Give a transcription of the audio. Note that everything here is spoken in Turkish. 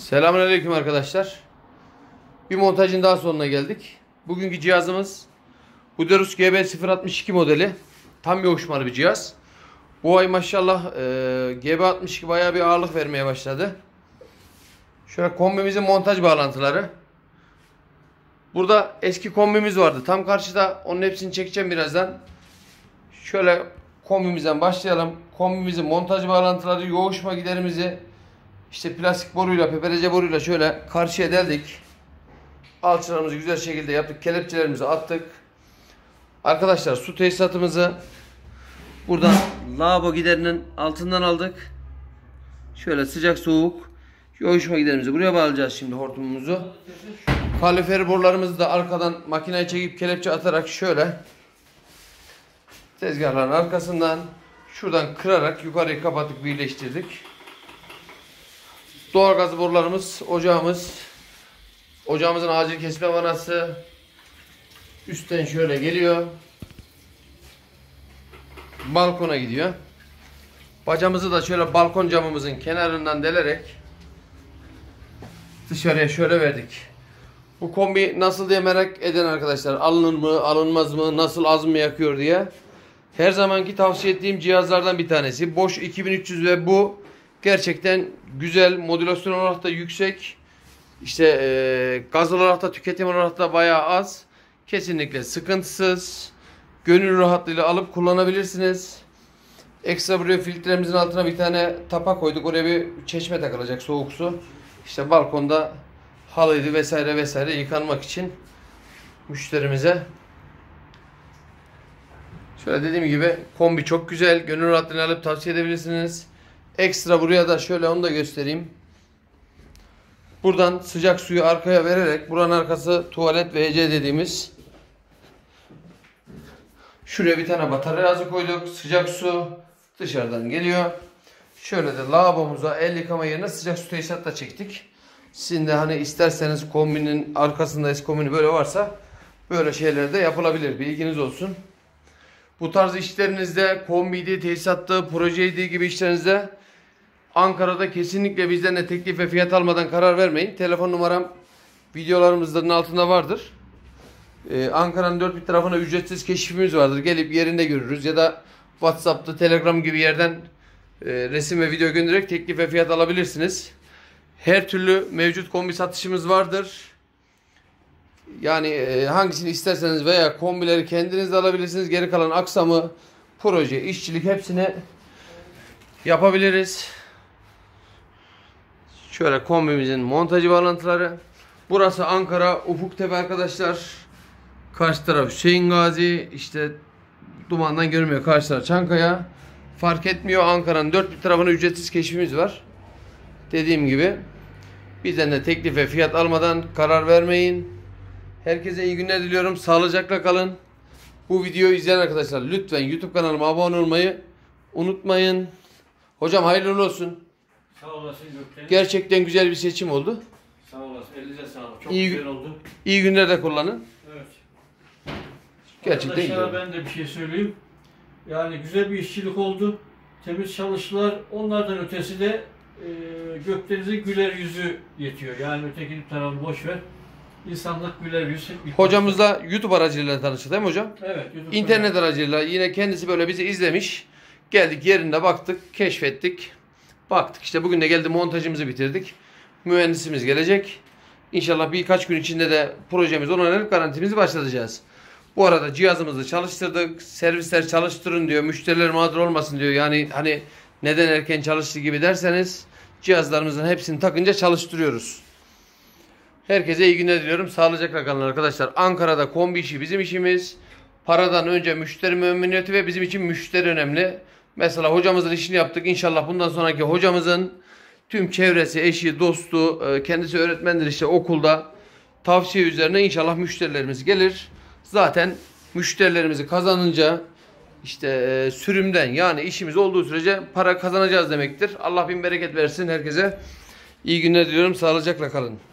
Selamünaleyküm arkadaşlar. Bir montajın daha sonuna geldik. Bugünkü cihazımız Buderus GB062 modeli. Tam bir hoşmalı bir cihaz. Bu ay maşallah GB62 bayağı bir ağırlık vermeye başladı. Şöyle kombimizin montaj bağlantıları. Burada eski kombimiz vardı. Tam karşıda, onun hepsini çekeceğim birazdan. Şöyle kombimizden başlayalım. Kombimizin montaj bağlantıları, yoğuşma giderimizi İşte plastik boruyla, PPRC boruyla şöyle karşıya deldik. Alçılarımızı güzel şekilde yaptık. Kelepçelerimizi attık. Arkadaşlar su tesisatımızı buradan lavabo giderinin altından aldık. Şöyle sıcak soğuk yoğuşma giderimizi buraya bağlayacağız şimdi, hortumumuzu. Kalorifer borularımızı da arkadan makineye çekip kelepçe atarak şöyle tezgahların arkasından şuradan kırarak yukarıyı kapattık, birleştirdik. Doğalgaz borularımız, ocağımızın acil kesme vanası üstten şöyle geliyor, balkona gidiyor. Bacamızı da şöyle balkon camımızın kenarından delerek dışarıya şöyle verdik. Bu kombi nasıl diye merak eden arkadaşlar, alınır mı alınmaz mı, nasıl, az mı yakıyor diye, her zamanki tavsiye ettiğim cihazlardan bir tanesi. Bosch 2300 ve bu gerçekten güzel, modülasyon olarak da yüksek, işte gaz olarak da, tüketim olarak da bayağı az. Kesinlikle sıkıntısız, gönül rahatlığıyla alıp kullanabilirsiniz. Ekstra buraya filtremizin altına bir tane tapa koyduk, oraya bir çeşme takılacak, soğuk su. İşte balkonda halıydı vesaire vesaire yıkanmak için müşterimize. Şöyle dediğim gibi kombi çok güzel, gönül rahatlığıyla alıp tavsiye edebilirsiniz. Ekstra buraya da şöyle onu da göstereyim. Buradan sıcak suyu arkaya vererek, buranın arkası tuvalet ve WC dediğimiz, şuraya bir tane batarya koyduk. Sıcak su dışarıdan geliyor. Şöyle de lavabomuza el yıkama yerine sıcak su tesisatla çektik. Sizin de hani isterseniz kombinin arkasında eski kombini böyle varsa böyle şeyler de yapılabilir. Bilginiz olsun. Bu tarz işlerinizde, kombiydi, tesisattı, projeydi gibi işlerinizde Ankara'da kesinlikle bizden de teklif ve fiyat almadan karar vermeyin. Telefon numaram videolarımızın altında vardır. Ankara'nın dört bir tarafına ücretsiz keşifimiz vardır. Gelip yerinde görürüz ya da WhatsApp'ta, Telegram gibi yerden resim ve video göndererek teklif ve fiyat alabilirsiniz. Her türlü mevcut kombi satışımız vardır. Yani hangisini isterseniz veya kombileri kendiniz de alabilirsiniz. Geri kalan aksamı, proje, işçilik hepsini yapabiliriz. Şöyle kombimizin montajı bağlantıları. Burası Ankara Ufuktepe arkadaşlar. Karşı taraf Hüseyin Gazi. İşte dumandan görünmüyor. Karşı taraf Çankaya. Fark etmiyor. Ankara'nın dört bir tarafına ücretsiz keşfimiz var. Dediğim gibi bizden de teklif ve fiyat almadan karar vermeyin. Herkese iyi günler diliyorum. Sağlıcakla kalın. Bu videoyu izleyen arkadaşlar lütfen YouTube kanalıma abone olmayı unutmayın. Hocam hayırlı olsun. Sağ olasın Gökten. Gerçekten güzel bir seçim oldu. Sağ olasın. Elinize sağlık. Çok İyi, güzel oldu. İyi günlerde kullanın. Evet. Gerçekten güzel. Ben de bir şey söyleyeyim. Yani güzel bir işçilik oldu. Temiz çalıştılar. Onlardan ötesi de Gökdeniz'in güler yüzü yetiyor. Yani öteki tarafı boş ver. İnsanlık güler yüz. Hocamızla YouTube aracılığıyla tanıştık değil mi hocam? Evet. İnternet aracılığıyla yine kendisi böyle bizi izlemiş. Geldik yerinde baktık, keşfettik. Baktık işte bugün de geldi, montajımızı bitirdik. Mühendisimiz gelecek. İnşallah birkaç gün içinde de projemiz onaylanıp garantimizi başlatacağız. Bu arada cihazımızı çalıştırdık. Servisler çalıştırın diyor. Müşteriler mağdur olmasın diyor. Yani hani neden erken çalıştı gibi derseniz cihazlarımızın hepsini takınca çalıştırıyoruz. Herkese iyi günler diliyorum. Sağlıcakla kalın arkadaşlar. Ankara'da kombi işi bizim işimiz. Paradan önce müşteri memnuniyeti ve bizim için müşteri önemli. Mesela hocamızın işini yaptık. İnşallah bundan sonraki hocamızın tüm çevresi, eşi, dostu, kendisi öğretmendir işte okulda, tavsiye üzerine inşallah müşterilerimiz gelir. Zaten müşterilerimizi kazanınca işte sürümden, yani işimiz olduğu sürece para kazanacağız demektir. Allah bin bereket versin herkese. İyi günler diliyorum. Sağlıcakla kalın.